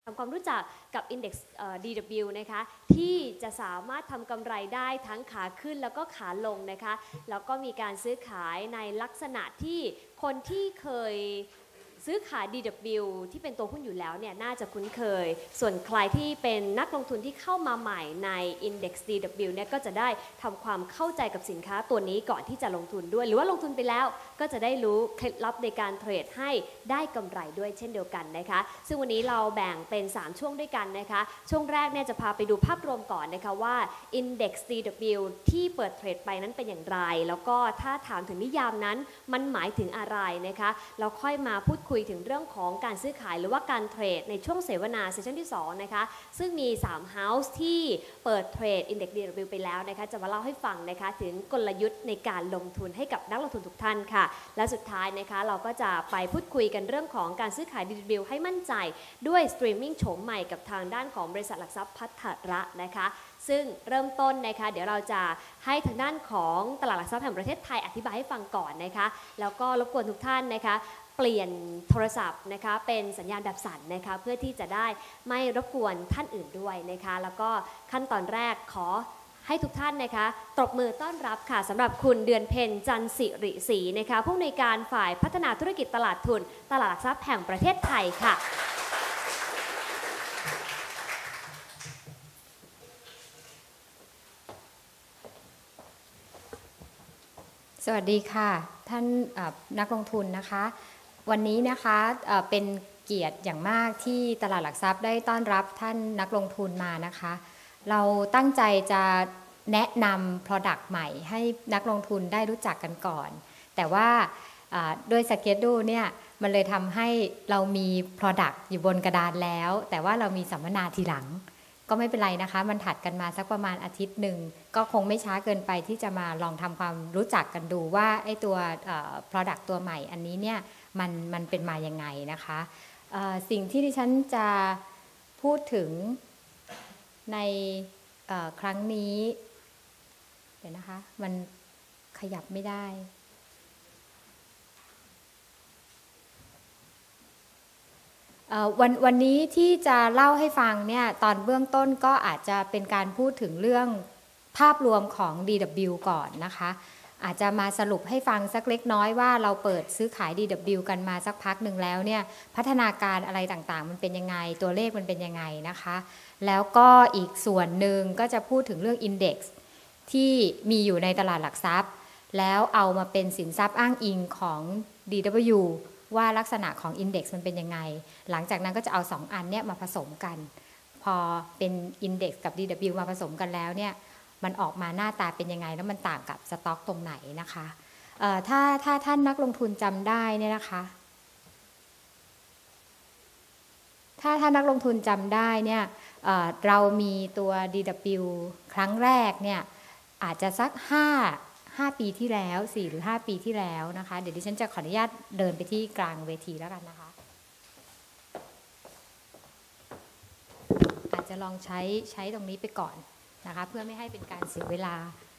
ทำความรู้จักกับ Index DW นะคะที่จะสามารถทำกำไรได้ทั้งขาขึ้นแล้วก็ขาลงนะคะแล้วก็มีการซื้อขายในลักษณะที่คนที่เคยซื้อขาย DW ที่เป็นตัวหุ้นอยู่แล้วเนี่ยน่าจะคุ้นเคยส่วนใครที่เป็นนักลงทุนที่เข้ามาใหม่ใน Index DW เนี่ยก็จะได้ทำความเข้าใจกับสินค้าตัวนี้ก่อนที่จะลงทุนด้วยหรือว่าลงทุนไปแล้วก็จะได้รู้เคล็ดลับในการเทรดให้ได้กำไรด้วยเช่นเดียวกันนะคะซึ่งวันนี้เราแบ่งเป็น3ช่วงด้วยกันนะคะช่วงแรกเนี่ยจะพาไปดูภาพรวมก่อนนะคะว่า Index DW ที่เปิดเทรดไปนั้นเป็นอย่างไรแล้วก็ถ้าถามถึงนิยามนั้นมันหมายถึงอะไรนะคะเราค่อยมาพูดคุยถึงเรื่องของการซื้อขายหรือว่าการเทรดในช่วงเสวนาเซสชั่นที่2นะคะซึ่งมี3 House ที่เปิดเทรด Index DW ไปแล้วนะคะจะมาเล่าให้ฟังนะคะถึงกลยุทธ์ในการลงทุนให้กับนักลงทุนทุกท่านค่ะและสุดท้ายนะคะเราก็จะไปพูดคุยกันเรื่องของการซื้อขาย DW ให้มั่นใจด้วยสตรีมมิ่งโฉมใหม่กับทางด้านของบริษัทหลักทรัพย์พัฒระนะคะซึ่งเริ่มต้นนะคะเดี๋ยวเราจะให้ทางด้านของตลาดหลักทรัพย์แห่งประเทศไทยอธิบายให้ฟังก่อนนะคะแล้วก็รบกวนทุกท่านนะคะเปลี่ยนโทรศัพท์นะคะเป็นสัญญาณแบบสั่นนะคะเพื่อที่จะได้ไม่รบกวนท่านอื่นด้วยนะคะแล้วก็ขั้นตอนแรกขอให้ทุกท่านนะคะตบมือต้อนรับค่ะสำหรับคุณเดือนเพ็ญจันทร์สิริศรีนะคะผู้อำนวยการฝ่ายพัฒนาธุรกิจตลาดทุนตลาดหลักทรัพย์แห่งประเทศไทยค่ะสวัสดีค่ะท่านนักลงทุนนะคะวันนี้นะคะเป็นเกียรติอย่างมากที่ตลาดหลักทรัพย์ได้ต้อนรับท่านนักลงทุนมานะคะเราตั้งใจจะแนะนำ Product ใหม่ให้นักลงทุนได้รู้จักกันก่อนแต่ว่าโดยสเกจดูเนี่ยมันเลยทำให้เรามี Product อยู่บนกระดานแล้วแต่ว่าเรามีสัมมนาทีหลังก็ไม่เป็นไรนะคะมันถัดกันมาสักประมาณอาทิตย์หนึ่งก็คงไม่ช้าเกินไปที่จะมาลองทำความรู้จักกันดูว่าไอ้ตัวproduct ตัวใหม่อันนี้เนี่ยมันเป็นมายังไงนะคะสิ่งที่ดิฉันจะพูดถึงในครั้งนี้เดี๋ยวนะคะมันขยับไม่ได้วันนี้ที่จะเล่าให้ฟังเนี่ยตอนเบื้องต้นก็อาจจะเป็นการพูดถึงเรื่องภาพรวมของ DW ก่อนนะคะอาจจะมาสรุปให้ฟังสักเล็กน้อยว่าเราเปิดซื้อขาย DW กันมาสักพักหนึ่งแล้วเนี่ยพัฒนาการอะไรต่างๆมันเป็นยังไงตัวเลขมันเป็นยังไงนะคะแล้วก็อีกส่วนหนึ่งก็จะพูดถึงเรื่อง Index ที่มีอยู่ในตลาดหลักทรัพย์แล้วเอามาเป็นสินทรัพย์อ้างอิงของ DWว่าลักษณะของ Index มันเป็นยังไงหลังจากนั้นก็จะเอา2อันเนี่ยมาผสมกันพอเป็น Index กับ DW มาผสมกันแล้วเนี่ยมันออกมาหน้าตาเป็นยังไงแล้วมันต่างกับสต็อกตรงไหนนะคะถ้าท่านนักลงทุนจำได้เนี่ยนะคะถ้านักลงทุนจำได้เนี่ยเรามีตัว DW ครั้งแรกเนี่ยอาจจะสัก5 ปีที่แล้ว4 หรือ 5 ปีที่แล้วนะคะเดี๋ยวดิฉันจะขออนุญาตเดินไปที่กลางเวทีแล้วกันนะคะอาจจะลองใช้ตรงนี้ไปก่อนนะคะเพื่อไม่ให้เป็นการเสียเวลา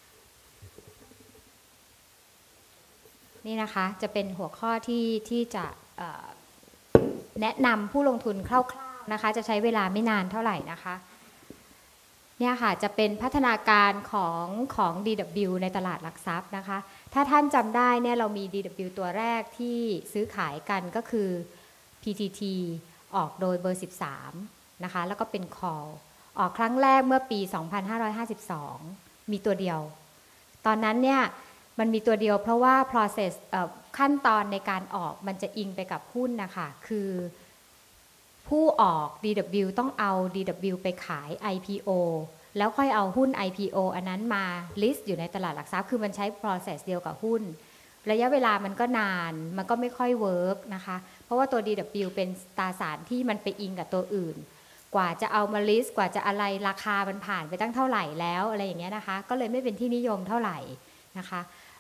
นี่นะคะจะเป็นหัวข้อที่จะแนะนำผู้ลงทุนคร่าวๆนะคะจะใช้เวลาไม่นานเท่าไหร่นะคะเนี่ยค่ะจะเป็นพัฒนาการของ DW ในตลาดหลักทรัพย์นะคะถ้าท่านจำได้เนี่ยเรามี DW ตัวแรกที่ซื้อขายกันก็คือ PTT ออกโดยเบอร์13นะคะแล้วก็เป็น call ออกครั้งแรกเมื่อปี2552มีตัวเดียวตอนนั้นเนี่ยมันมีตัวเดียวเพราะว่า process ขั้นตอนในการออกมันจะอิงไปกับหุ้นนะคะคือผู้ออก DW ต้องเอา DW ไปขาย IPO แล้วค่อยเอาหุ้น IPO อันนั้นมา list อยู่ในตลาดหลักทรัพย์คือมันใช้ process เดียวกับหุ้นระยะเวลามันก็นานมันก็ไม่ค่อย work นะคะเพราะว่าตัว DW เป็นตราสารที่มันไปอิงกับตัวอื่นกว่าจะเอามา list กว่าจะอะไรราคามันผ่านไปตั้งเท่าไหร่แล้วอะไรอย่างเงี้ยนะคะก็เลยไม่เป็นที่นิยมเท่าไหร่นะคะ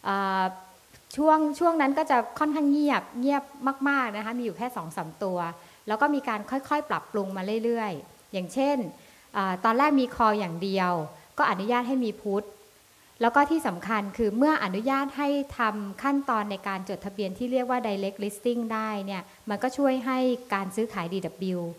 ช่วงนั้นก็จะค่อนข้างเงียบมากๆนะคะมีอยู่แค่ 2-3 ตัวแล้วก็มีการค่อยๆปรับปรุงมาเรื่อยๆอย่างเช่นตอนแรกมีคออย่างเดียวก็อนุญาตให้มีพุทแล้วก็ที่สำคัญคือเมื่ออนุญาตให้ทำขั้นตอนในการจดทะเบียนที่เรียกว่า direct listing ได้เนี่ยมันก็ช่วยให้การซื้อขาย DW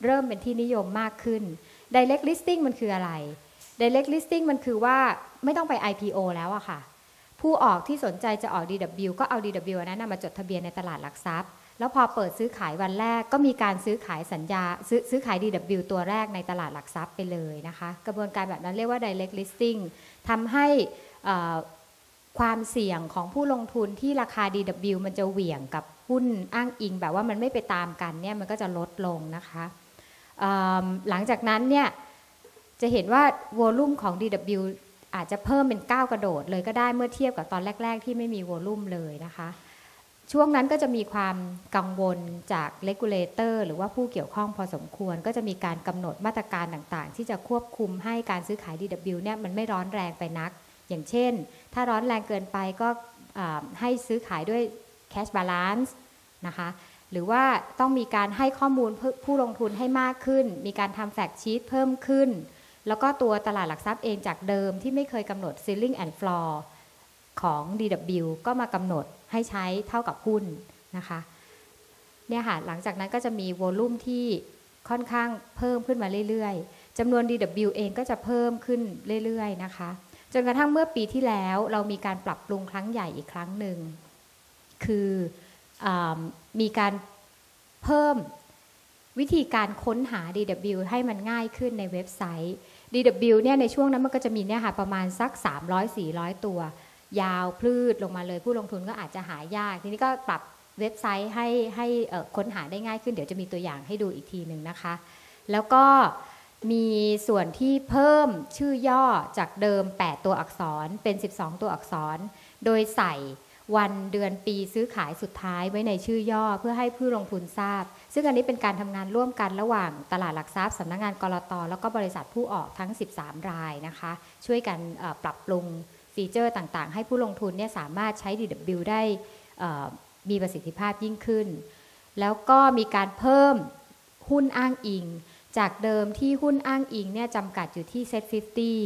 เริ่มเป็นที่นิยมมากขึ้น Direct Listing มันคืออะไร Direct Listing มันคือว่าไม่ต้องไป IPO แล้วอะค่ะผู้ออกที่สนใจจะออก DW ก็เอา DW นั้นมาจดทะเบียนในตลาดหลักทรัพย์แล้วพอเปิดซื้อขายวันแรกก็มีการซื้อขายสัญญาซื้อขาย DW ตัวแรกในตลาดหลักทรัพย์ไปเลยนะคะกระบวนการแบบนั้นเรียกว่า Direct Listing ทำให้ความเสี่ยงของผู้ลงทุนที่ราคา DW มันจะเหวี่ยงกับหุ้นอ้างอิงแบบว่ามันไม่ไปตามกันเนี่ยมันก็จะลดลงนะคะหลังจากนั้นเนี่ยจะเห็นว่าวอลุ่มของ DW อาจจะเพิ่มเป็นก้าวกระโดดเลยก็ได้เมื่อเทียบกับตอนแรกๆที่ไม่มีวอลุ่มเลยนะคะช่วงนั้นก็จะมีความกังวลจาก regulator หรือว่าผู้เกี่ยวข้องพอสมควรก็จะมีการกำหนดมาตรการต่างๆที่จะควบคุมให้การซื้อขาย DW เนี่ยมันไม่ร้อนแรงไปนักอย่างเช่นถ้าร้อนแรงเกินไปก็ให้ซื้อขายด้วย cash balance นะคะหรือว่าต้องมีการให้ข้อมูลผู้ลงทุนให้มากขึ้นมีการทำแฟกต์ชีตเพิ่มขึ้นแล้วก็ตัวตลาดหลักทรัพย์เองจากเดิมที่ไม่เคยกำหนด ceiling and floor ของ DW ก็มากำหนดให้ใช้เท่ากับหุ้นนะคะเนี่ยค่ะหลังจากนั้นก็จะมีวอลุ่มที่ค่อนข้างเพิ่มขึ้นมาเรื่อยๆจำนวน DW เองก็จะเพิ่มขึ้นเรื่อยๆนะคะจนกระทั่งเมื่อปีที่แล้วเรามีการปรับปรุงครั้งใหญ่อีกครั้งหนึ่งคือมีการเพิ่มวิธีการค้นหา DW ให้มันง่ายขึ้นในเว็บไซต์ DW เนี่ยในช่วงนั้นมันก็จะมีเนี่ยค่ะประมาณสัก 300-400 ตัวยาวพลืดลงมาเลยผู้ลงทุนก็อาจจะหายากทีนี้ก็ปรับเว็บไซต์ให้ค้นหาได้ง่ายขึ้นเดี๋ยวจะมีตัวอย่างให้ดูอีกทีหนึ่งนะคะแล้วก็มีส่วนที่เพิ่มชื่อย่อจากเดิม8ตัวอักษรเป็น12ตัวอักษรโดยใส่วันเดือนปีซื้อขายสุดท้ายไว้ในชื่อย่อเพื่อให้ผู้ลงทุนทราบซึ่งอันนี้เป็นการทำงานร่วมกันระหว่างตลาดหลักทรัพย์สำนักงานกลต.แล้วก็บริษัทผู้ออกทั้ง13รายนะคะช่วยกันปรับปรุงฟีเจอร์ต่างๆให้ผู้ลงทุนเนี่ยสามารถใช้ DW ได้มีประสิทธิภาพยิ่งขึ้นแล้วก็มีการเพิ่มหุ้นอ้างอิงจากเดิมที่หุ้นอ้างอิงเนี่ยจำกัดอยู่ที่ Set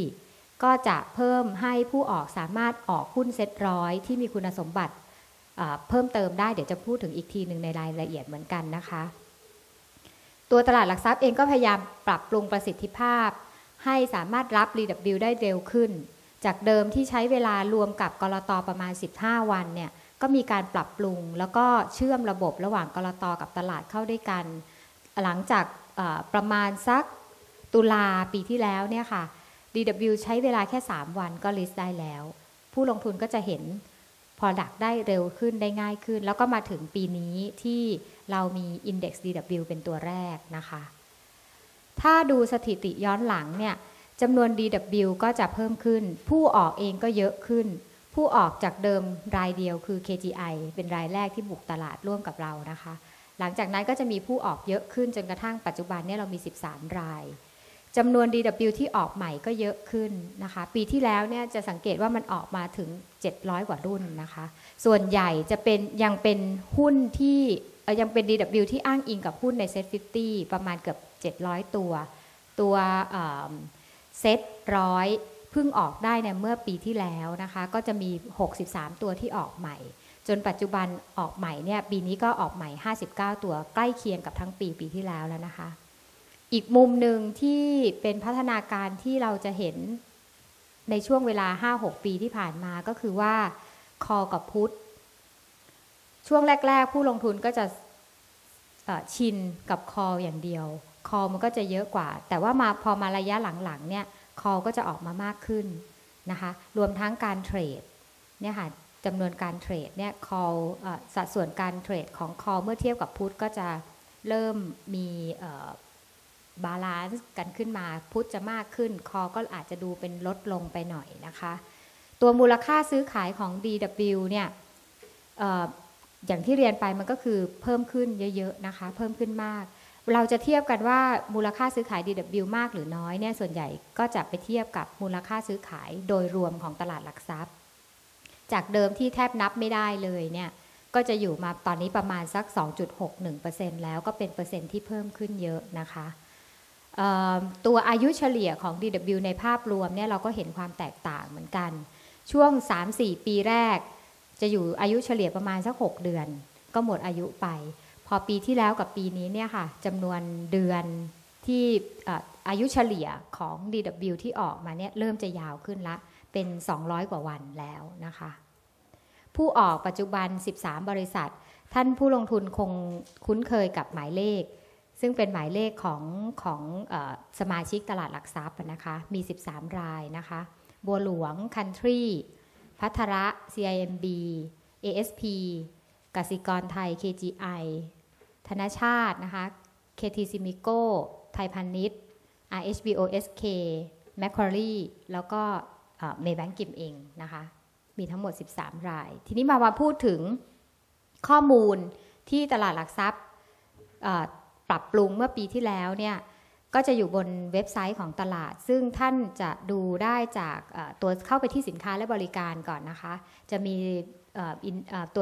50ก็จะเพิ่มให้ผู้ออกสามารถออกหุ้น Set 100ที่มีคุณสมบัติเพิ่มเติมได้เดี๋ยวจะพูดถึงอีกทีหนึ่งในรายละเอียดเหมือนกันนะคะตัวตลาดหลักทรัพย์เองก็พยายามปรับปรุงประสิทธิภาพให้สามารถรับ DW ได้เร็วขึ้นจากเดิมที่ใช้เวลารวมกับกลต.ประมาณ15วันเนี่ยก็มีการปรับปรุงแล้วก็เชื่อมระบบระหว่างกลต.กับตลาดเข้าด้วยกันหลังจากประมาณสักตุลาปีที่แล้วเนี่ยค่ะ DW ใช้เวลาแค่3วันก็ลิสต์ได้แล้วผู้ลงทุนก็จะเห็น Product ได้เร็วขึ้นได้ง่ายขึ้นแล้วก็มาถึงปีนี้ที่เรามี Index DW เป็นตัวแรกนะคะถ้าดูสถิติย้อนหลังเนี่ยจำนวน DW ก็จะเพิ่มขึ้นผู้ออกเองก็เยอะขึ้นผู้ออกจากเดิมรายเดียวคือ KGI เป็นรายแรกที่บุกตลาดร่วมกับเรานะคะหลังจากนั้นก็จะมีผู้ออกเยอะขึ้นจนกระทั่งปัจจุบันเนี่ยเรามี13รายจำนวน DW ที่ออกใหม่ก็เยอะขึ้นนะคะปีที่แล้วเนี่ยจะสังเกตว่ามันออกมาถึง700กว่ารุ่นนะคะส่วนใหญ่จะเป็นยังเป็นหุ้นที่ยังเป็น DW ที่อ้างอิงกับหุ้นใน Set 50ประมาณเกือบ700ตัวเซ็ต100เพิ่งออกได้เนี่ยเมื่อปีที่แล้วนะคะก็จะมี63ตัวที่ออกใหม่จนปัจจุบันออกใหม่เนี่ยปีนี้ก็ออกใหม่59ตัวใกล้เคียงกับทั้งปีที่แล้วแล้วนะคะอีกมุมหนึ่งที่เป็นพัฒนาการที่เราจะเห็นในช่วงเวลา 5-6 ปีที่ผ่านมาก็คือว่าคอกับพุทช่วงแรกๆผู้ลงทุนก็จะชินกับคออย่างเดียวคอมันก็จะเยอะกว่าแต่ว่าพอมาระยะหลังๆเนี่ยคอก็จะออกมามากขึ้นนะคะรวมทั้งการเทรดเนี่ยค่ะจำนวนการเทรดเนี่ยสัดส่วนการเทรดของคอเมื่อเทียบกับพุทก็จะเริ่มมีบาลานซ์กันขึ้นมาพุทจะมากขึ้นคอก็อาจจะดูเป็นลดลงไปหน่อยนะคะตัวมูลค่าซื้อขายของ DW เนี่ยอย่างที่เรียนไปมันก็คือเพิ่มขึ้นเยอะๆนะคะเพิ่มขึ้นมากเราจะเทียบกันว่ามูลค่าซื้อขาย DW มากหรือน้อยเนี่ยส่วนใหญ่ก็จะไปเทียบกับมูลค่าซื้อขายโดยรวมของตลาดหลักทรัพย์จากเดิมที่แทบนับไม่ได้เลยเนี่ยก็จะอยู่มาตอนนี้ประมาณสัก 2.61% แล้วก็เป็นเปอร์เซ็นต์ที่เพิ่มขึ้นเยอะนะคะตัวอายุเฉลี่ยของ DW ในภาพรวมเนี่ยเราก็เห็นความแตกต่างเหมือนกันช่วง 3-4 ปีแรกจะอยู่อายุเฉลี่ยประมาณสัก6เดือนก็หมดอายุไปพพอปีที่แล้วกับปีนี้เนี่ยค่ะจำนวนเดือนที่อายุเฉลี่ยของ DW ที่ออกมาเนี่ยเริ่มจะยาวขึ้นละเป็น200กว่าวันแล้วนะคะผู้ออกปัจจุบัน13บริษัทท่านผู้ลงทุนคงคุ้นเคยกับหมายเลขซึ่งเป็นหมายเลขของสมาชิกตลาดหลักทรัพย์นะคะมี13รายนะคะบัวหลวง Country พัทระ CIMB ASP กสิกรไทย KGI ธนชาตินะคะ KT Simico ไทยพาณิชย์ RHBOSK Macquarie แล้วก็Maybank Kim Eng นะคะมีทั้งหมด13รายทีนี้มาพูดถึงข้อมูลที่ตลาดหลักทรัพย์ปรับปรุงเมื่อปีที่แล้วเนี่ยก็จะอยู่บนเว็บไซต์ของตลาดซึ่งท่านจะดูได้จากตัวเข้าไปที่สินค้าและบริการก่อนนะคะจะมีตัว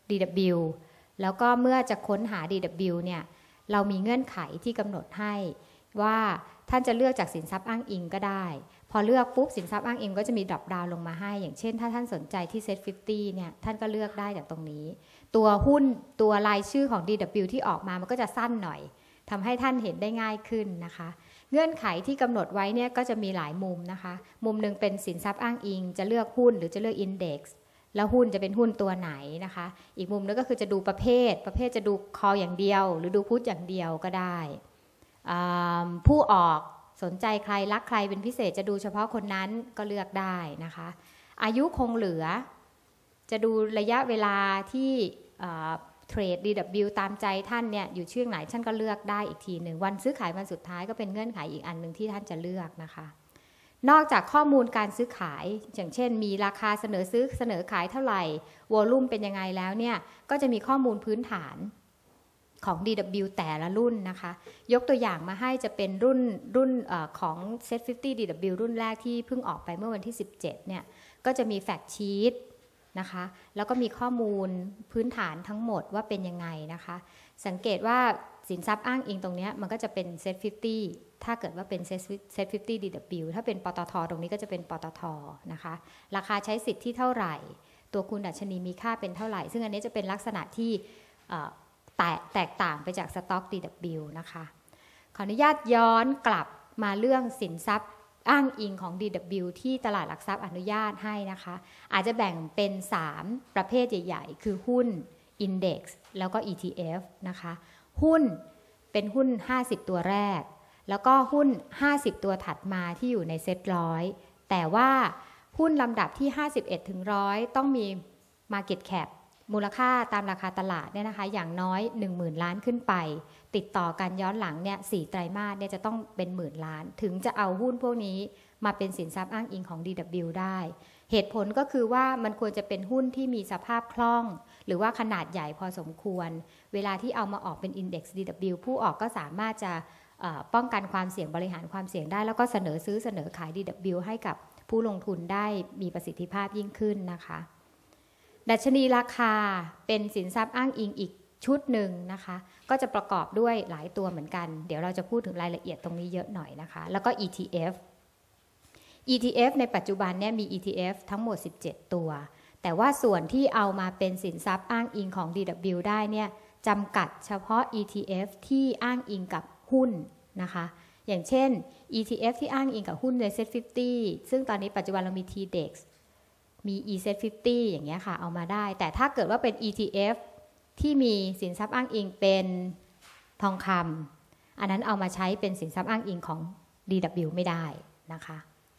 DW แล้วก็เมื่อจะค้นหา DW เนี่ยเรามีเงื่อนไขที่กำหนดให้ว่าท่านจะเลือกจากสินทรัพย์อ้างอิงก็ได้พอเลือกปุ๊บสินทรัพย์อ้างอิงก็จะมีดรอปดาวน์ลงมาให้อย่างเช่นถ้าท่านสนใจที่เซ็ต50เนี่ยท่านก็เลือกได้จากตรงนี้ตัวหุ้นตัวรายชื่อของ DW ที่ออกมามันก็จะสั้นหน่อยทำให้ท่านเห็นได้ง่ายขึ้นนะคะเงื่อนไขที่กำหนดไว้เนี่ยก็จะมีหลายมุมนะคะมุมหนึ่งเป็นสินทรัพย์อ้างอิงจะเลือกหุ้นหรือจะเลือกอินเด็กซ์แล้วหุ้นจะเป็นหุ้นตัวไหนนะคะอีกมุมนึงก็คือจะดูประเภทจะดูคออย่างเดียวหรือดูพุทอย่างเดียวก็ได้ผู้ออกสนใจใครรักใครเป็นพิเศษจะดูเฉพาะคนนั้นก็เลือกได้นะคะอายุคงเหลือจะดูระยะเวลาที่เทรด DW ตามใจท่านเนี่ยอยู่ช่วงไหนท่านก็เลือกได้อีกทีหนึ่งวันซื้อขายวันสุดท้ายก็เป็นเงื่อนไขอีกอันหนึ่งที่ท่านจะเลือกนะคะนอกจากข้อมูลการซื้อขายอย่างเช่นมีราคาเสนอซื้อเสนอขายเท่าไหร่วอลุ่มเป็นยังไงแล้วเนี่ยก็จะมีข้อมูลพื้นฐานของ DW แต่ละรุ่นนะคะยกตัวอย่างมาให้จะเป็นรุ่นของ Set 50 DW รุ่นแรกที่เพิ่งออกไปเมื่อวันที่17เนี่ยก็จะมีแฟกต์ชีตนะคะแล้วก็มีข้อมูลพื้นฐานทั้งหมดว่าเป็นยังไงนะคะสังเกตว่าสินทรัพย์อ้างอิงตรงนี้มันก็จะเป็น Set 50ถ้าเกิดว่าเป็น Set 50 DW ถ้าเป็นปตท.ตรงนี้ก็จะเป็นปตท.นะคะราคาใช้สิทธิ์ที่เท่าไหร่ตัวคูณดัชนีมีค่าเป็นเท่าไหร่ซึ่งอันนี้จะเป็นลักษณะที่แตกต่างไปจากสต็อก DW นะคะขออนุญาตย้อนกลับมาเรื่องสินทรัพย์อ้างอิงของ DW ที่ตลาดหลักทรัพย์อนุญาตให้นะคะอาจจะแบ่งเป็น3ประเภทใหญ่ๆคือหุ้น Index แล้วก็ ETF นะคะหุ้นเป็นหุ้น50ตัวแรกแล้วก็หุ้น50ตัวถัดมาที่อยู่ในเซ็ต100แต่ว่าหุ้นลำดับที่51ถึง100ต้องมี Market Capมูลค่าตามราคาตลาดเนี่ยนะคะอย่างน้อย 10,000 ล้านขึ้นไปติดต่อกันย้อนหลังเนี่ย4ไตรมาสเนี่ยจะต้องเป็นหมื่นล้านถึงจะเอาหุ้นพวกนี้มาเป็นสินทรัพย์อ้างอิงของ DW ได้เหตุผลก็คือว่ามันควรจะเป็นหุ้นที่มีสภาพคล่องหรือว่าขนาดใหญ่พอสมควรเวลาที่เอามาออกเป็น Index DW ผู้ออกก็สามารถจะป้องกันความเสี่ยงบริหารความเสี่ยงได้แล้วก็เสนอซื้อเสนอขาย DW ให้กับผู้ลงทุนได้มีประสิทธิภาพยิ่งขึ้นนะคะดัชนีราคาเป็นสินทรัพย์อ้างอิงอีกชุดหนึ่งนะคะก็จะประกอบด้วยหลายตัวเหมือนกันเดี๋ยวเราจะพูดถึงรายละเอียดตรงนี้เยอะหน่อยนะคะแล้วก็ ETF ในปัจจุบันเนี่ยมี ETF ทั้งหมด17ตัวแต่ว่าส่วนที่เอามาเป็นสินทรัพย์อ้างอิงของ DW ได้เนี่ยจำกัดเฉพาะ ETF ที่อ้างอิงกับหุ้นนะคะอย่างเช่น ETF ที่อ้างอิงกับหุ้นใน Set 50ซึ่งตอนนี้ปัจจุบันเรามี TDEXมี EZ50 อย่างเงี้ยค่ะเอามาได้แต่ถ้าเกิดว่าเป็น ETF ที่มีสินทรัพย์อ้างอิงเป็นทองคำอันนั้นเอามาใช้เป็นสินทรัพย์อ้างอิงของ DW ไม่ได้นะคะ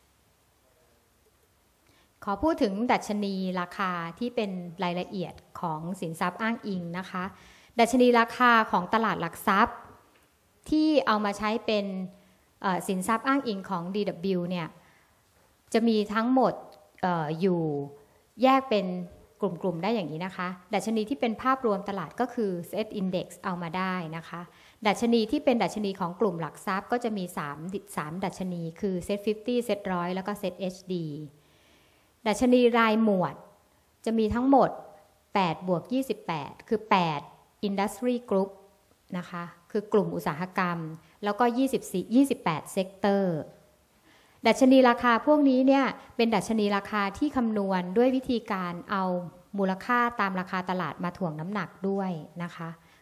ขอพูดถึงดัชนีราคาที่เป็นรายละเอียดของสินทรัพย์อ้างอิงนะคะดัชนีราคาของตลาดหลักทรัพย์ที่เอามาใช้เป็นสินทรัพย์อ้างอิงของ DW เนี่ยจะมีทั้งหมดอยู่แยกเป็นกลุ่มๆได้อย่างนี้นะคะดัชนีที่เป็นภาพรวมตลาดก็คือ Set Index เอามาได้นะคะดัชนีที่เป็นดัชนีของกลุ่มหลักทรัพย์ก็จะมี3ดัชนีคือ Set 50 Set 100แล้วก็ Set HD ดัชนีรายหมวดจะมีทั้งหมด8+28คือ8 Industry Group นะคะคือกลุ่มอุตสาหกรรมแล้วก็28 Sectorดัชนีราคาพวกนี้เนี่ยเป็นดัชนีราคาที่คำนวณด้วยวิธีการเอามูลค่าตามราคาตลาดมาถ่วงน้ำหนักด้วยนะคะ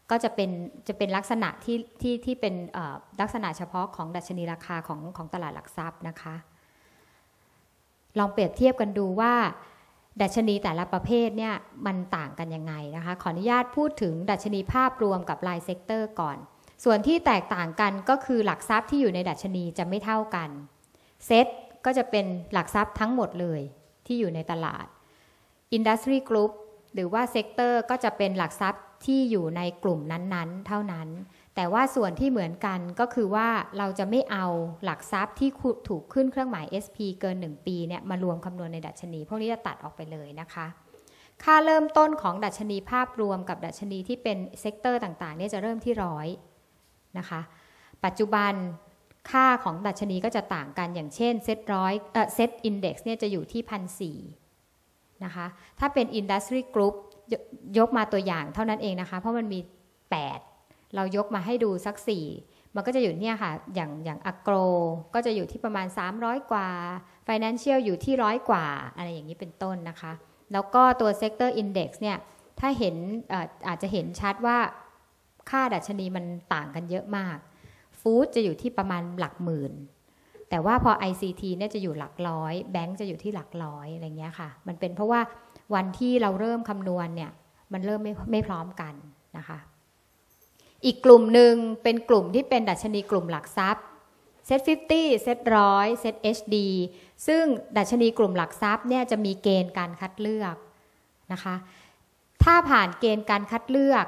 ก็จะเป็นลักษณะที่เป็นลักษณะเฉพาะของดัชนีราคาของตลาดหลักทรัพย์นะคะลองเปรียบเทียบกันดูว่าดัชนีแต่ละประเภทเนี่ยมันต่างกันยังไงนะคะขออนุญาตพูดถึงดัชนีภาพรวมกับรายเซกเตอร์ก่อนส่วนที่แตกต่างกันก็คือหลักทรัพย์ที่อยู่ในดัชนีจะไม่เท่ากันเซตก็จะเป็นหลักทรัพย์ทั้งหมดเลยที่อยู่ในตลาด Industry Group หรือว่าเซกเตอร์ก็จะเป็นหลักทรัพย์ที่อยู่ในกลุ่มนั้นๆเท่านั้นแต่ว่าส่วนที่เหมือนกันก็คือว่าเราจะไม่เอาหลักทรัพย์ที่ถูกขึ้นเครื่องหมาย SP เกิน1ปีเนี่ยมารวมคำนวณในดัชนีพวกนี้จะตัดออกไปเลยนะคะค่าเริ่มต้นของดัชนีภาพรวมกับดัชนีที่เป็นเซกเตอร์ต่างๆเนี่ยจะเริ่มที่100นะคะปัจจุบันค่าของดัชนีก็จะต่างกันอย่างเช่นเซ็ตอินเด็กซ์เนี่ยจะอยู่ที่ 1,400 นะคะถ้าเป็น Industry Group ยกมาตัวอย่างเท่านั้นเองนะคะเพราะมันมี8เรายกมาให้ดูสัก4มันก็จะอยู่เนี่ยค่ะอย่างอโกรก็จะอยู่ที่ประมาณ300กว่า Financial อยู่ที่100กว่าอะไรอย่างนี้เป็นต้นนะคะแล้วก็ตัว Sector Index เนี่ยถ้าเห็นอาจจะเห็นชัดว่าค่าดัชนีมันต่างกันเยอะมากฟู้ดจะอยู่ที่ประมาณหลักหมื่นแต่ว่าพอ ICT เนี่ยจะอยู่หลักร้อยแบงก์จะอยู่ที่หลักร้อยอะไรเงี้ยค่ะมันเป็นเพราะว่าวันที่เราเริ่มคำนวณเนี่ยมันเริ่มไม่พร้อมกันนะคะอีกกลุ่มหนึ่งเป็นกลุ่มที่เป็นดัชนีกลุ่มหลักทรัพย์เซ็ต50เซ็ต100เซ็ต HD ซึ่งดัชนีกลุ่มหลักทรัพย์เนี่ยจะมีเกณฑ์การคัดเลือกนะคะถ้าผ่านเกณฑ์การคัดเลือก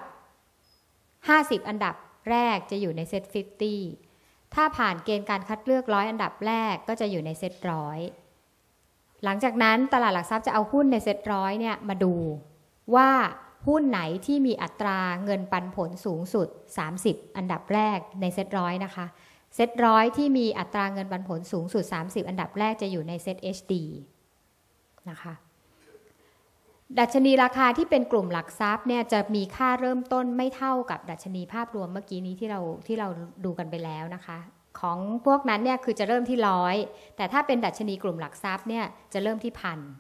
50อันดับแรกจะอยู่ในเซ็ต50ถ้าผ่านเกณฑ์การคัดเลือก100อันดับแรกก็จะอยู่ในเซ็ต100หลังจากนั้นตลาดหลักทรัพย์จะเอาหุ้นในเซ็ต100เนี่ยมาดูว่าหุ้นไหนที่มีอัตราเงินปันผลสูงสุด30อันดับแรกในเซ็ต100นะคะเซ็ต100ที่มีอัตราเงินปันผลสูงสุด30อันดับแรกจะอยู่ในเซ็ต HD นะคะดัชนีราคาที่เป็นกลุ่มหลักทรัพย์เนี่ยจะมีค่าเริ่มต้นไม่เท่ากับดัชนีภาพรวมเมื่อกี้นี้ที่เราดูกันไปแล้วนะคะของพวกนั้นเนี่ยคือจะเริ่มที่100แต่ถ้าเป็นดัชนีกลุ่มหลักทรัพย์เนี่ยจะเริ่มที่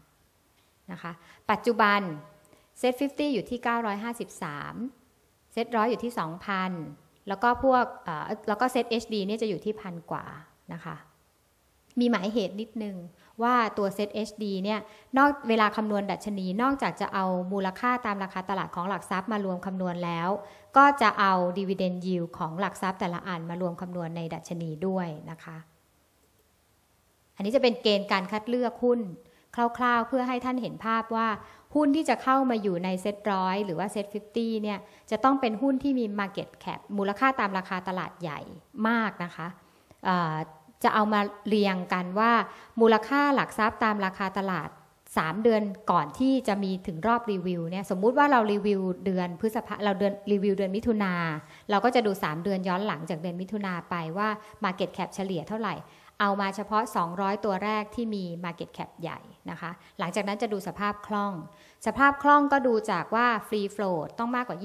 1,000นะคะปัจจุบันเซ็ต50อยู่ที่953เซ็ต100อยู่ที่ 2,000 แล้วก็แล้วก็เซ็ต HD เนี่ยจะอยู่ที่1,000 กว่านะคะมีหมายเหตุนิดนึงว่าตัวเซ็ต HD เนี่ยเวลาคำนวณดัชนีนอกจากจะเอามูลค่าตามราคาตลาดของหลักทรัพย์มารวมคำนวณแล้วก็จะเอา Dividend Yield ของหลักทรัพย์แต่ละอันมารวมคำนวณในดัชนีด้วยนะคะอันนี้จะเป็นเกณฑ์การคัดเลือกหุ้นคร่าวๆเพื่อให้ท่านเห็นภาพว่าหุ้นที่จะเข้ามาอยู่ในเซ็ต100หรือว่าเซ็ต50เนี่ยจะต้องเป็นหุ้นที่มี Market Cap มูลค่าตามราคาตลาดใหญ่มากนะคะจะเอามาเรียงกันว่ามูลค่าหลักทรัพย์ตามราคาตลาด3เดือนก่อนที่จะมีถึงรอบรีวิวเนี่ยสมมุติว่าเรารีวิวเดือนพฤษภาเรารีวิวเดือนมิถุนาเราก็จะดู3เดือนย้อนหลังจากเดือนมิถุนาไปว่า Market Cap เฉลี่ยเท่าไหร่เอามาเฉพาะ200ตัวแรกที่มี Market Cap ใหญ่นะคะหลังจากนั้นจะดูสภาพคล่องก็ดูจากว่า Free Float ต้องมากกว่า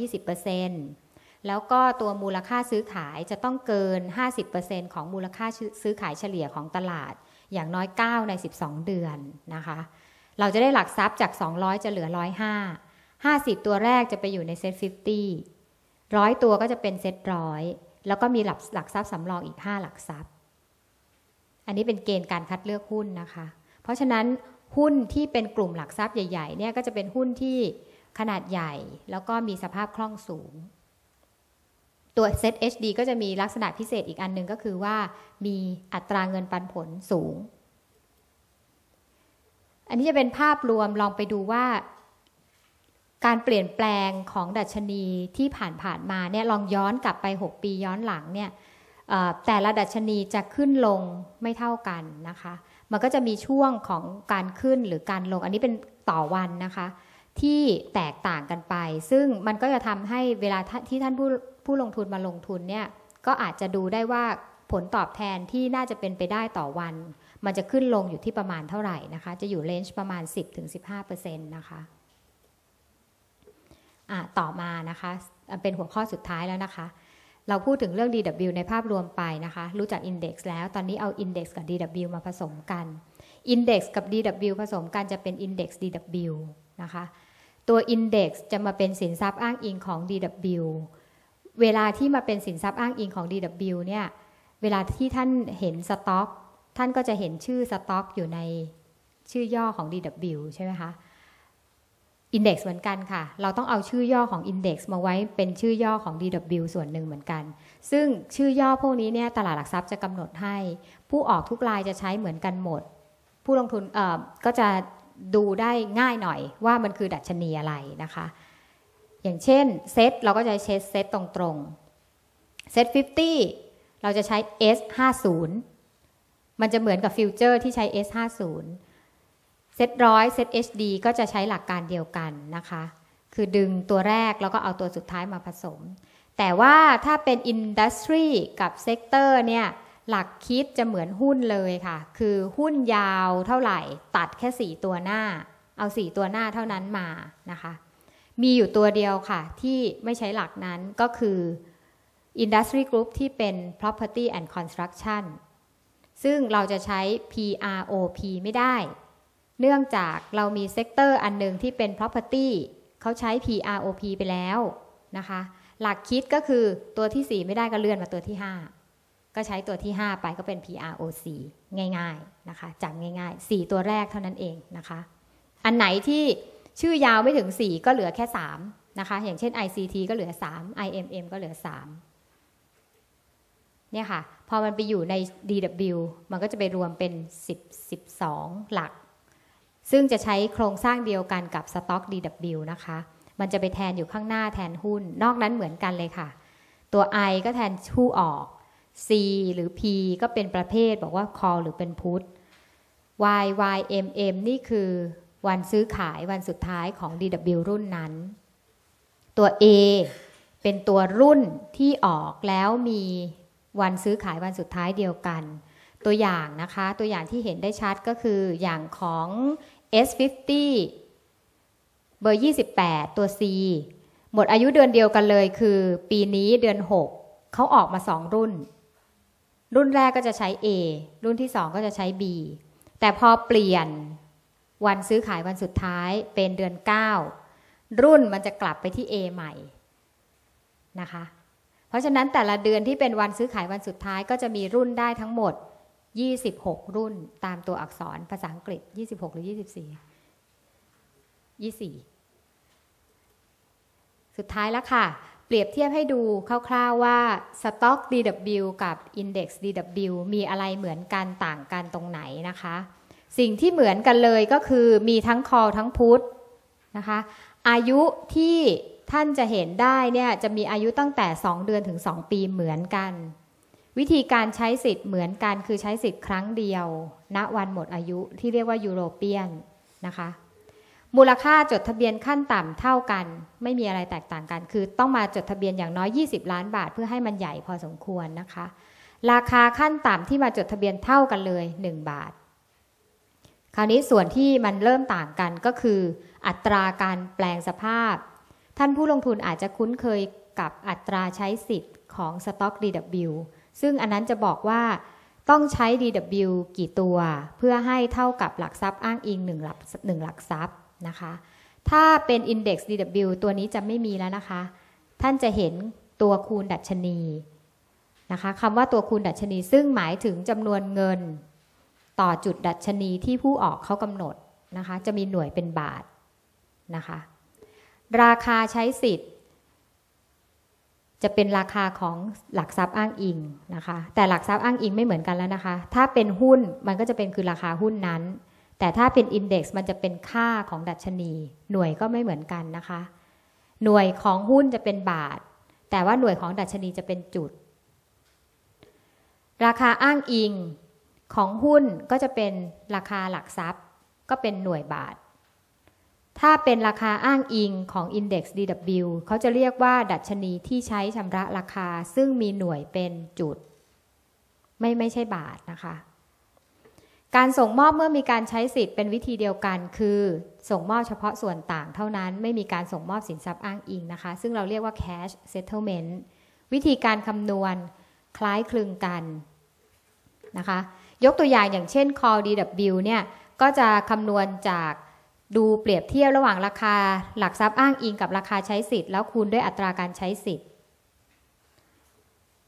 20%แล้วก็ตัวมูลค่าซื้อขายจะต้องเกิน 50% ของมูลค่าซื้อขายเฉลี่ยของตลาดอย่างน้อย9ใน12เดือนนะคะเราจะได้หลักทรัพย์จาก200จะเหลือ105 50ตัวแรกจะไปอยู่ในเซ็ต50 100ตัวก็จะเป็นเซ็ต100แล้วก็มีหลักทรัพย์สำรองอีก5หลักทรัพย์อันนี้เป็นเกณฑ์การคัดเลือกหุ้นนะคะเพราะฉะนั้นหุ้นที่เป็นกลุ่มหลักทรัพย์ใหญ่ๆเนี่ยก็จะเป็นหุ้นที่ขนาดใหญ่แล้วก็มีสภาพคล่องสูงตัวเซ็ต HD ก็จะมีลักษณะพิเศษอีกอันนึงก็คือว่ามีอัตราเงินปันผลสูงอันนี้จะเป็นภาพรวมลองไปดูว่าการเปลี่ยนแปลงของดัชนีที่ผ่านมาเนี่ยลองย้อนกลับไป6ปีย้อนหลังเนี่ยแต่ละดัชนีจะขึ้นลงไม่เท่ากันนะคะมันก็จะมีช่วงของการขึ้นหรือการลงอันนี้เป็นต่อวันนะคะที่แตกต่างกันไปซึ่งมันก็จะทำให้เวลาที่ท่านผู้ลงทุนมาลงทุนเนี่ยก็อาจจะดูได้ว่าผลตอบแทนที่น่าจะเป็นไปได้ต่อวันมันจะขึ้นลงอยู่ที่ประมาณเท่าไหร่นะคะจะอยู่เลนจ์ประมาณ 10-15% นะคะต่อมานะคะเป็นหัวข้อสุดท้ายแล้วนะคะเราพูดถึงเรื่อง DW ในภาพรวมไปนะคะรู้จัก Index แล้วตอนนี้เอา Index กับ DW มาผสมกัน Index กับ DW ผสมกันจะเป็น Index DW นะคะตัว Index จะมาเป็นสินทรัพย์อ้างอิงของ DW เวลาที่มาเป็นสินทรัพย์อ้างอิงของ DW เนี่ยเวลาที่ท่านเห็นสต็อกท่านก็จะเห็นชื่อสต็อกอยู่ในชื่อย่อของ DW ใช่ไหมคะIndex เหมือนกันค่ะเราต้องเอาชื่อย่อของ Index มาไว้เป็นชื่อย่อของ DW ส่วนหนึ่งเหมือนกันซึ่งชื่อย่อพวกนี้เนี่ยตลาดหลักทรัพย์จะกำหนดให้ผู้ออกทุกรายจะใช้เหมือนกันหมดผู้ลงทุนก็จะดูได้ง่ายหน่อยว่ามันคือดัชนีอะไรนะคะอย่างเช่นเซตเราก็จะใช้เซตตรงๆเซต50เราจะใช้ S50 มันจะเหมือนกับฟิวเจอร์ที่ใช้ S50เซต100เซต HD ก็จะใช้หลักการเดียวกันนะคะคือดึงตัวแรกแล้วก็เอาตัวสุดท้ายมาผสมแต่ว่าถ้าเป็นอินดัสทรีกับเซกเตอร์เนี่ยหลักคิดจะเหมือนหุ้นเลยค่ะคือหุ้นยาวเท่าไหร่ตัดแค่4ตัวหน้าเอา4ตัวหน้าเท่านั้นมานะคะมีอยู่ตัวเดียวค่ะที่ไม่ใช้หลักนั้นก็คือ Industry Group ที่เป็น Property and Construction ซึ่งเราจะใช้ PROP ไม่ได้เนื่องจากเรามีเซกเตอร์อันหนึ่งที่เป็น property เขาใช้ PROP ไปแล้วนะคะหลักคิดก็คือตัวที่4ไม่ได้ก็เลื่อนมาตัวที่5ก็ใช้ตัวที่5ไปก็เป็น PROC ง่ายๆนะคะจำง่ายๆ4ตัวแรกเท่านั้นเองนะคะอันไหนที่ชื่อยาวไม่ถึง4ก็เหลือแค่3นะคะอย่างเช่น ICT ก็เหลือ3 IMM ก็เหลือ3เนี่ยค่ะพอมันไปอยู่ใน DW มันก็จะไปรวมเป็น12หลักซึ่งจะใช้โครงสร้างเดียวกันกับ Stock DW นะคะมันจะไปแทนอยู่ข้างหน้าแทนหุ้นนอกนั้นเหมือนกันเลยค่ะตัว I ก็แทนผู้ออก C หรือ P ก็เป็นประเภทบอกว่า call หรือเป็น put Y Y M M นี่คือวันซื้อขายวันสุดท้ายของ DW รุ่นนั้นตัว A เป็นตัวรุ่นที่ออกแล้วมีวันซื้อขายวันสุดท้ายเดียวกันตัวอย่างนะคะตัวอย่างที่เห็นได้ชัดก็คืออย่างของ S50 เบอร์28ตัว C หมดอายุเดือนเดียวกันเลยคือปีนี้เดือน6เขาออกมา2รุ่นแรกก็จะใช้ A รุ่นที่2ก็จะใช้ B แต่พอเปลี่ยนวันซื้อขายวันสุดท้ายเป็นเดือน9รุ่นมันจะกลับไปที่ A ใหม่นะคะเพราะฉะนั้นแต่ละเดือนที่เป็นวันซื้อขายวันสุดท้ายก็จะมีรุ่นได้ทั้งหมด26รุ่นตามตัวอักษรภาษาอังกฤษ26หรือ24สุดท้ายแล้วค่ะเปรียบเทียบให้ดูคร่าวๆว่า Stock DW กับ Index DW มีอะไรเหมือนกันต่างกันตรงไหนนะคะสิ่งที่เหมือนกันเลยก็คือมีทั้ง Call ทั้ง Put นะคะอายุที่ท่านจะเห็นได้เนี่ยจะมีอายุตั้งแต่2เดือนถึง2ปีเหมือนกันวิธีการใช้สิทธิ์เหมือนกันคือใช้สิทธิ์ครั้งเดียวณวันหมดอายุที่เรียกว่ายูโรเปียนนะคะมูลค่าจดทะเบียนขั้นต่ำเท่ากันไม่มีอะไรแตกต่างกันคือต้องมาจดทะเบียนอย่างน้อย20ล้านบาทเพื่อให้มันใหญ่พอสมควรนะคะราคาขั้นต่ำที่มาจดทะเบียนเท่ากันเลย1บาทคราวนี้ส่วนที่มันเริ่มต่างกันก็คืออัตราการแปลงสภาพท่านผู้ลงทุนอาจจะคุ้นเคยกับอัตราใช้สิทธิ์ของ Stock DWซึ่งอันนั้นจะบอกว่าต้องใช้ DW กี่ตัวเพื่อให้เท่ากับหลักทรัพย์อ้างอิง1หลักทรัพย์นะคะถ้าเป็น Index DW ตัวนี้จะไม่มีแล้วนะคะท่านจะเห็นตัวคูณดัชนีนะคะคำว่าตัวคูณดัชนีซึ่งหมายถึงจำนวนเงินต่อจุดดัชนีที่ผู้ออกเขากำหนดนะคะจะมีหน่วยเป็นบาทนะคะราคาใช้สิทธิ์จะเป็นราคาของหลักทรัพย์อ้างอิงนะคะแต่หลักทรัพย์อ้างอิงไม่เหมือนกันแล้วนะคะถ้าเป็นหุ้นมันก็จะเป็นคือราคาหุ้นนั้นแต่ถ้าเป็น Index มันจะเป็นค่าของดัชนีหน่วยก็ไม่เหมือนกันนะคะหน่วยของหุ้นจะเป็นบาทแต่ว่าหน่วยของดัชนีจะเป็นจุดราคาอ้างอิงของหุ้นก็จะเป็นราคาหลักทรัพย์ก็เป็นหน่วยบาทถ้าเป็นราคาอ้างอิงของ Index DW เขาจะเรียกว่าดัชนีที่ใช้ชำระราคาซึ่งมีหน่วยเป็นจุดไม่ใช่บาทนะคะการส่งมอบเมื่อมีการใช้สิทธิ์เป็นวิธีเดียวกันคือส่งมอบเฉพาะส่วนต่างเท่านั้นไม่มีการส่งมอบสินทรัพย์อ้างอิงนะคะซึ่งเราเรียกว่า cash settlement วิธีการคำนวณคล้ายคลึงกันนะคะยกตัวอย่างอย่างเช่น call DW เนี่ยก็จะคำนวณจากดูเปรียบเทียบระหว่างราคาหลักทรัพย์อ้างอิงกับราคาใช้สิทธิ์แล้วคูณด้วยอัตราการใช้สิทธิ์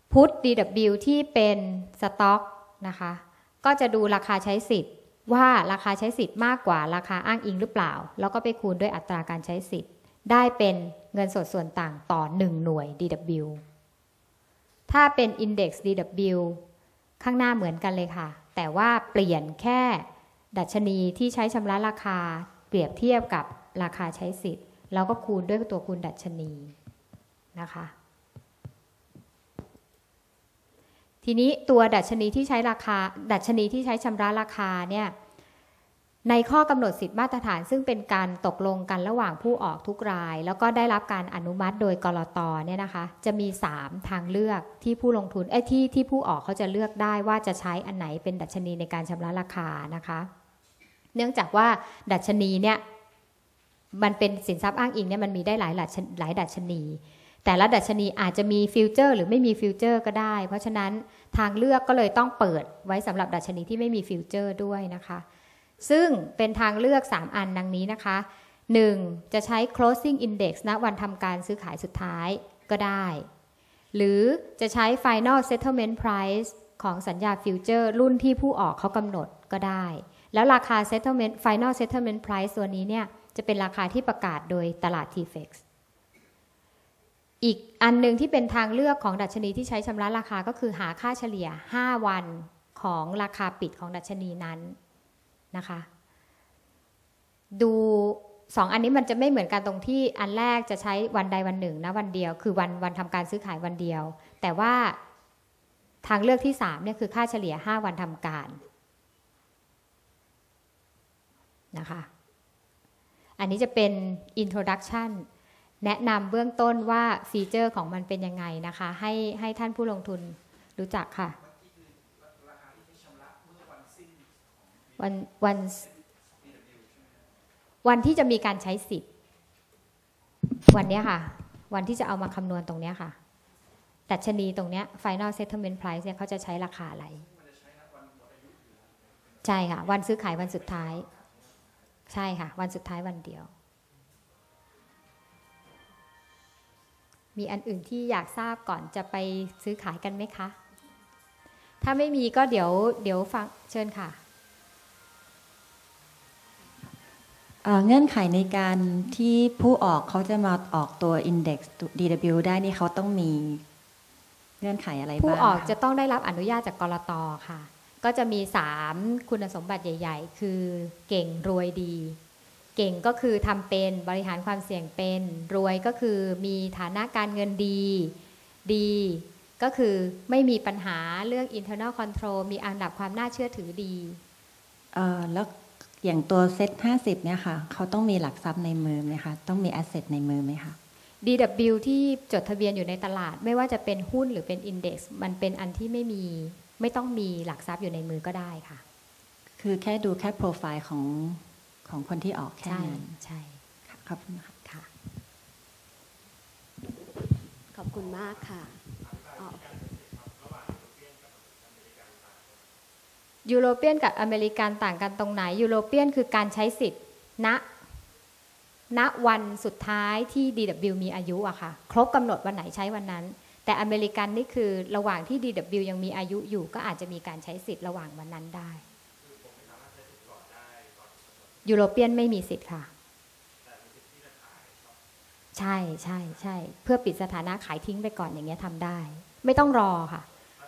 พุท DW ที่เป็นสต็อกนะคะก็จะดูราคาใช้สิทธิ์ว่าราคาใช้สิทธิ์มากกว่าราคาอ้างอิงหรือเปล่าแล้วก็ไปคูณด้วยอัตราการใช้สิทธิ์ได้เป็นเงินสดส่วนต่างต่อ1หน่วย DW ถ้าเป็น Index DW ข้างหน้าเหมือนกันเลยค่ะแต่ว่าเปลี่ยนแค่ดัชนีที่ใช้ชำระราคาเปรียบเทียบกับราคาใช้สิทธิ์แล้วก็คูณด้วยตัวคูณดัชนีนะคะทีนี้ตัวดัชนีที่ใช้ราคาดัชนีที่ใช้ชำระราคาเนี่ยในข้อกำหนดสิทธิมาตรฐานซึ่งเป็นการตกลงกันระหว่างผู้ออกทุกรายแล้วก็ได้รับการอนุมัติโดยกลต.เนี่ยนะคะจะมี3ทางเลือกที่ผู้ลงทุนที่ผู้ออกเขาจะเลือกได้ว่าจะใช้อันไหนเป็นดัชนีในการชำระราคานะคะเนื่องจากว่าดัชนีเนี่ยมันเป็นสินทรัพย์อ้างอิงเนี่ยมันมีได้หลายดัชนีแต่ละดัชนีอาจจะมีฟิวเจอร์หรือไม่มีฟิวเจอร์ก็ได้เพราะฉะนั้นทางเลือกก็เลยต้องเปิดไว้สำหรับดัชนีที่ไม่มีฟิวเจอร์ด้วยนะคะซึ่งเป็นทางเลือก3อันดังนี้นะคะ1จะใช้ closing index ณวันทำการซื้อขายสุดท้ายก็ได้หรือจะใช้ final settlement price ของสัญญาฟิวเจอร์รุ่นที่ผู้ออกเขากำหนดก็ได้แล้วราคา settlement final settlement price ตัวนี้เนี่ยจะเป็นราคาที่ประกาศโดยตลาด TFX อีกอันหนึ่งที่เป็นทางเลือกของดัชนีที่ใช้ชำระราคาก็คือหาค่าเฉลี่ย5วันของราคาปิดของดัชนีนั้นนะคะดู2อันนี้มันจะไม่เหมือนกันตรงที่อันแรกจะใช้วันใดวันหนึ่งนะวันเดียวคือวันทำการซื้อขายวันเดียวแต่ว่าทางเลือกที่3เนี่ยคือค่าเฉลี่ย5วันทำการนะคะอันนี้จะเป็น introduction แนะนำเบื้องต้นว่าฟีเจอร์ของมันเป็นยังไงนะคะให้ท่านผู้ลงทุนรู้จักค่ะวันที่จะมีการใช้สิทธิ์วันนี้ค่ะวันที่จะเอามาคำนวณตรงนี้ค่ะดัชนีตรงนี้ final settlement price เนี่ยเขาจะใช้ราคาอะไรใช่ค่ะวันซื้อขายวันสุดท้ายใช่ค่ะวันสุดท้ายวันเดียวมีอันอื่นที่อยากทราบก่อนจะไปซื้อขายกันไหมคะถ้าไม่มีก็เดี๋ยวฟังเชิญค่ะเงื่อนไขในการที่ผู้ออกเขาจะมาออกตัว Index DW ได้นี่เขาต้องมีเงื่อนไขอะไรบ้างผู้ออกจะต้องได้รับอนุญาตจากกลต.ค่ะก็จะมี3คุณสมบัติใหญ่ๆคือเก่งรวยดีเก่งก็คือทำเป็นบริหารความเสี่ยงเป็นรวยก็คือมีฐานะการเงินดีก็คือไม่มีปัญหาเรื่อง internal control มีอันดับความน่าเชื่อถือดีแล้วอย่างตัวเซ็ต50เนี่ยค่ะเขาต้องมีหลักทรัพย์ในมือไหมคะต้องมีแอสเซทในมือไหมคะ DW ที่จดทะเบียนอยู่ในตลาดไม่ว่าจะเป็นหุ้นหรือเป็น Index มันเป็นอันที่ไม่ต้องมีหลักทรัพย์อยู่ในมือก็ได้ค่ะคือแค่ดูแค่โปรไฟล์ของคนที่ออกแค่นั้นใช่ขอบคุณค่ะขอบคุณมากค่ะยูโรเปียนกับอเมริกันต่างกันตรงไหนยูโรเปียนคือการใช้สิทธิ์ณวันสุดท้ายที่ DW มีอายุอะค่ะครบกำหนดวันไหนใช้วันนั้นแต่อเมริกันนี่คือระหว่างที่ DW ยังมีอายุอยู่ก็อาจจะมีการใช้สิทธิ์ระหว่างวันนั้นได้ยูโรเปียนไม่มีสิทธิ์ค่ะใช่เพื่อปิดสถานะขายทิ้งไปก่อนอย่างเงี้ยทำได้ไม่ต้องรอค่ะ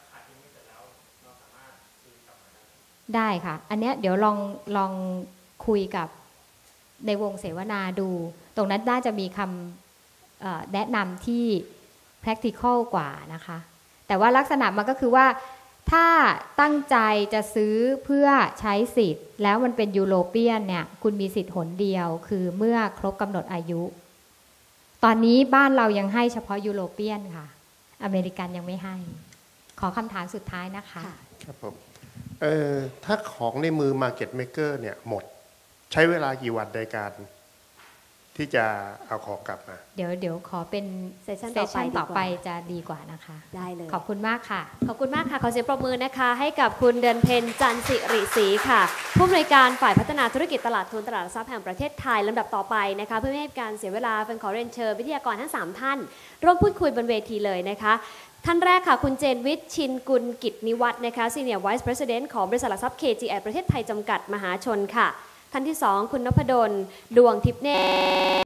ได้ค่ะอันเนี้ยเดี๋ยวลองคุยกับในวงเสวนาดูตรงนั้นน่าจะมีคำแนะนำที่ practical กว่านะคะแต่ว่าลักษณะมันก็คือว่าถ้าตั้งใจจะซื้อเพื่อใช้สิทธิ์แล้วมันเป็นยูโรเปียนเนี่ยคุณมีสิทธิ์หนเดียวคือเมื่อครบกำหนดอายุตอนนี้บ้านเรายังให้เฉพาะยูโรเปียนค่ะอเมริกันยังไม่ให้ขอคำถามสุดท้ายนะคะครับผมถ้าของในมือ Market Maker เนี่ยหมดใช้เวลากี่วันในการที่จะเอาของกลับมาเดี๋ยวขอเป็นเซสชั่นต่อไปจะดีกว่านะคะได้เลยขอบคุณมากค่ะขอบคุณมากค่ะขอเสียงปรบมือนะคะให้กับคุณเดือนเพ็ญจันทร์สิริศรีค่ะผู้อำนวยการฝ่ายพัฒนาธุรกิจตลาดทุนตลาดหลักทรัพย์แห่งประเทศไทยลำดับต่อไปนะคะเพื่อไม่ให้การเสียเวลาเป็นขอเรียนเชิญวิทยากรทั้ง3ท่านร่วมพูดคุยบนเวทีเลยนะคะท่านแรกค่ะคุณเจนวิทย์ชินกุลกิจนิวัฒน์นะคะ Senior Vice President ของบริษัทหลักทรัพย์ KGI ประเทศไทยจำกัดมหาชนค่ะท่านที่2คุณนพดลดวงทิพย์เนตร